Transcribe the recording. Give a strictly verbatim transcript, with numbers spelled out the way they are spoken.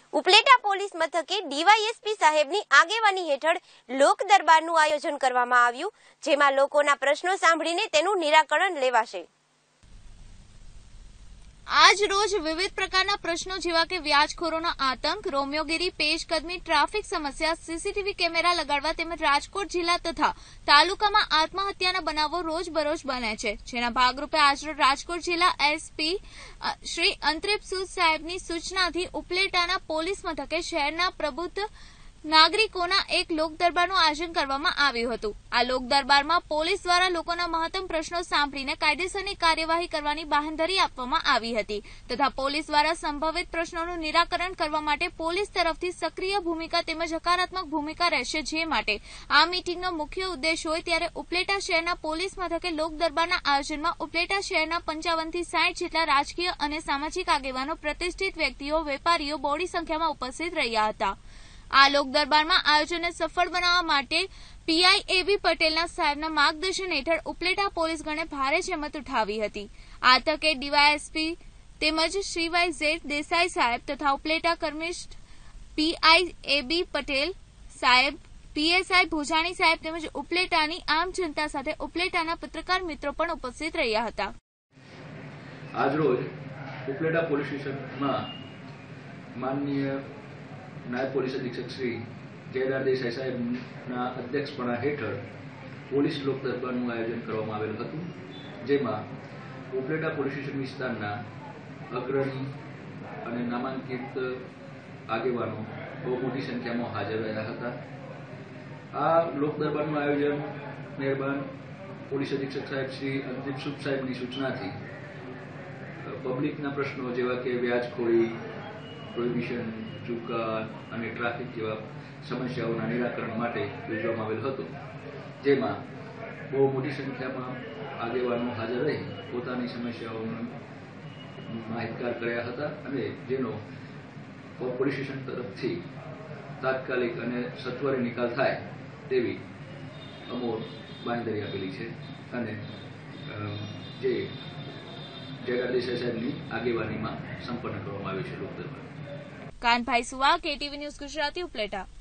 Upleta police મથકે DYSP સાહેબની આગેવાની હેઠળ લોક દરબારનું આયોજન કરવામાં આવ્યું, જેમાં લોકોના પ્રશ્નો સાંભળીને તેનું નિરાકરણ લેવાશે। આજ રોજ વિવિધ પ્રકારના પ્રશ્નો જેવા કે વ્યાજખોરોનો આતંક, રોમિયોગીરી, પેશકદમી, ટ્રાફિક સમસ્યા, સીસીટીવી કેમેરા લગાડવા તેમજ રાજકોટ જિલ્લા તથા તાલુકામાં આત્મહત્યાના બનાવો રોજબરોજ બને છે, જેના ભાગરૂપે આજરોજ રાજકોટ જિલ્લા એસપી શ્રી અંતરીપ સૂદ સાહેબની સૂચનાથી ઉપલેટાના પોલીસ મથકે શહેરના પ્રબુદ્ધ નાગરિકોના એક લોક દરબારનું આયોજન કરવામાં આવ્યું હતું। આ લોક દરબારમાં પોલીસ દ્વારા લોકોના મહત્તમ પ્રશ્નો સાંભળીને કાયદેસરની કાર્યવાહી કરવાની બાંહેધરી આપવામાં આવી હતી તથા પોલીસ દ્વારા સંભવિત પ્રશ્નોનું નિરાકરણ કરવા માટે પોલીસ તરફથી સક્રિય ભૂમિકા તેમજ હકારાત્મક ભૂમિકા રહેશે, જે માટે આ મીટિંગનો મુખ્ય ઉદ્દેશ હોય ત્યારે ઉપલેટા શહેરના પોલીસ મથકે લોક દરબારના આયોજનમાં ઉપલેટા શહેરના પંચાવનથી સાઠ જેટલા રાજકીય અને સામાજિક આગેવાનો, પ્રતિષ્ઠિત વ્યક્તિઓ, વેપારીઓ બોડી સંખ્યામાં ઉપસ્થિત રહ્યા હતા। આ લોક દરબારમાં આયોજનને સફળ બનાવવા માટે પીઆઈ એબી પટેલના સાહેબના માર્ગદર્શન હેઠળ ઉપલેટા પોલીસ ગણે ભારે જહેમત ઉઠાવી હતી। આ તકે ડીવાયએસપી તેમજ શ્રીવાય ઝેડ દેસાઈ સાહેબ તથા ઉપલેટા કર્મિષ્ઠ પીઆઈ એબી પટેલ સાહેબ, પીએસઆઈ ભોજાણી સાહેબ તેમજ ઉપલેટાની આમ જનતા સાથે ઉપલેટાના પત્રકાર મિત્રો પણ ઉપસ્થિત રહ્યા હતા। આજરોજ ઉપલેટા પોલીસ સ્ટેશનમાં માનનીય નાયબ પોલીસ અધિક્ષક શ્રી જયદાર દેસાઈ સાહેબના અધ્યક્ષપણા હેઠળ પોલીસ લોક દરબારનું આયોજન કરવામાં આવેલું હતું, જેમાં ઉપલેટા પોલીસ સ્ટેશન વિસ્તારના અગ્રણી અને નામાંકિત આગેવાનો બહુ મોટી સંખ્યામાં હાજર રહ્યા હતા। આ લોક દરબારનું આયોજન મહેરબાન પોલીસ અધિક્ષક સાહેબ શ્રી અંતરીપ સૂદ સાહેબની સૂચનાથી પબ્લિકના પ્રશ્નો જેવા કે વ્યાજખોરી, પ્રોહિબિશન, ચૂકા અને ટ્રાફિક જેવા સમસ્યાઓના નિરાકરણ માટે યોજવામાં આવેલ હતો, જેમાં બહુ મોટી સંખ્યામાં આગેવાનો હાજર રહી પોતાની સમસ્યાઓનો માહિતગાર કર્યા હતા અને જેનો પોલીસ સ્ટેશન તરફથી તાત્કાલિક અને સત્વરે નિકાલ થાય તેવી અમોલ બાંહેધરી આપેલી છે અને જે જયદાર દેસાઈ સાહેબની આગેવાનીમાં સંપન્ન કરવામાં આવ્યું છે લોક દરબાર। કાનભાઈ સુવા, કેટીવી ન્યૂઝ ગુજરાતી, ઉપલેટા।